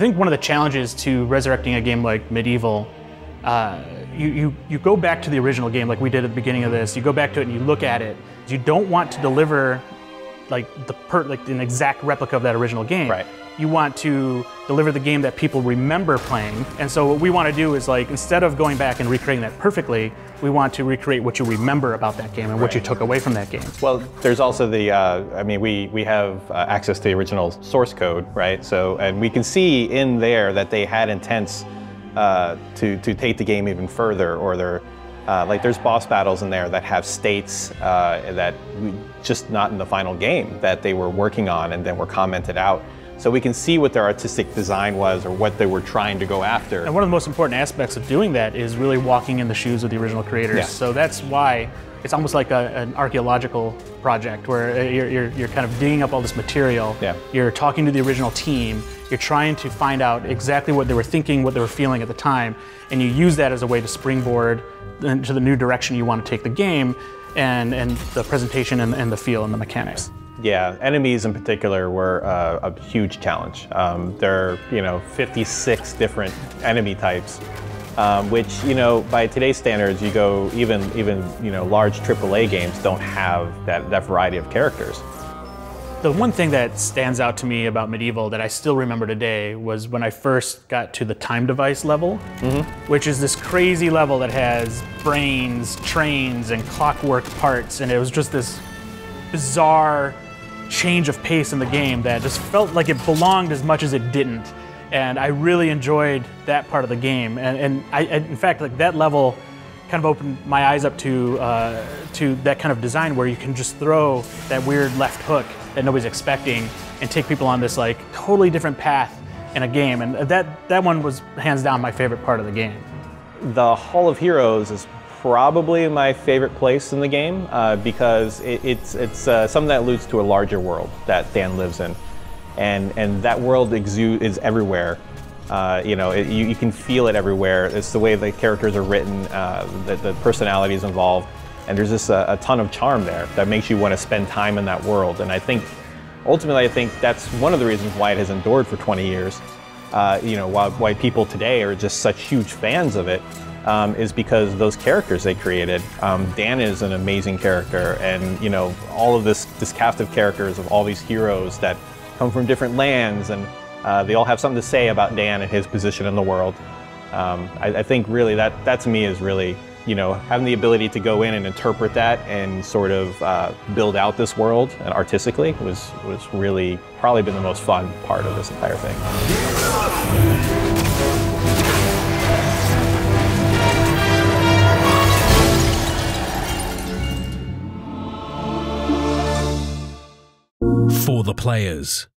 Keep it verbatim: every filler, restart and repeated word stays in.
think one of the challenges to resurrecting a game like Medieval, uh, you, you, you go back to the original game like we did at the beginning of this, you go back to it and you look at it, you don't want to deliver like the per, like an exact replica of that original game. Right. You want to deliver the game that people remember playing. And so what we want to do is, like, instead of going back and recreating that perfectly, we want to recreate what you remember about that game and what right. you took away from that game. Well, there's also the, uh, I mean, we, we have uh, access to the original source code, right? So, and we can see in there that they had intents uh, to, to take the game even further, or they're, uh, like there's boss battles in there that have states uh, that we, just not in the final game that they were working on and then were commented out. So we can see what their artistic design was or what they were trying to go after. And one of the most important aspects of doing that is really walking in the shoes of the original creators. Yeah. So that's why it's almost like a, an archaeological project where you're, you're, you're kind of digging up all this material. Yeah. You're talking to the original team. You're trying to find out exactly what they were thinking, what they were feeling at the time, and you use that as a way to springboard into the new direction you want to take the game and, and the presentation and, and the feel and the mechanics. Yeah, enemies in particular were uh, a huge challenge. Um, there are, you know, fifty-six different enemy types, um, which, you know, by today's standards, you go even, even you know, large triple A games don't have that, that variety of characters. The one thing that stands out to me about Medieval that I still remember today was when I first got to the time device level, mm-hmm. which is this crazy level that has brains, trains, and clockwork parts, and it was just this bizarre change of pace in the game that just felt like it belonged as much as it didn't. And I really enjoyed that part of the game. And, and I, in fact, like that level kind of opened my eyes up to, uh, to that kind of design where you can just throw that weird left hook that nobody's expecting and take people on this like totally different path in a game. And that, that one was hands down my favorite part of the game. The Hall of Heroes is probably my favorite place in the game uh, because it, it's, it's uh, something that alludes to a larger world that Dan lives in. And, and that world exude, is everywhere. Uh, you know, it, you, you can feel it everywhere. It's the way the characters are written, uh, the, the personalities involved, and there's just a, a ton of charm there that makes you want to spend time in that world. And I think, ultimately, I think that's one of the reasons why it has endured for twenty years. Uh, you know, why, why people today are just such huge fans of it. Um, is because those characters they created. Um, Dan is an amazing character, and you know all of this this cast of characters of all these heroes that come from different lands, and uh, they all have something to say about Dan and his position in the world. Um, I, I think really that that to me is really, you know, having the ability to go in and interpret that and sort of uh, build out this world and artistically was was really probably been the most fun part of this entire thing. For the players.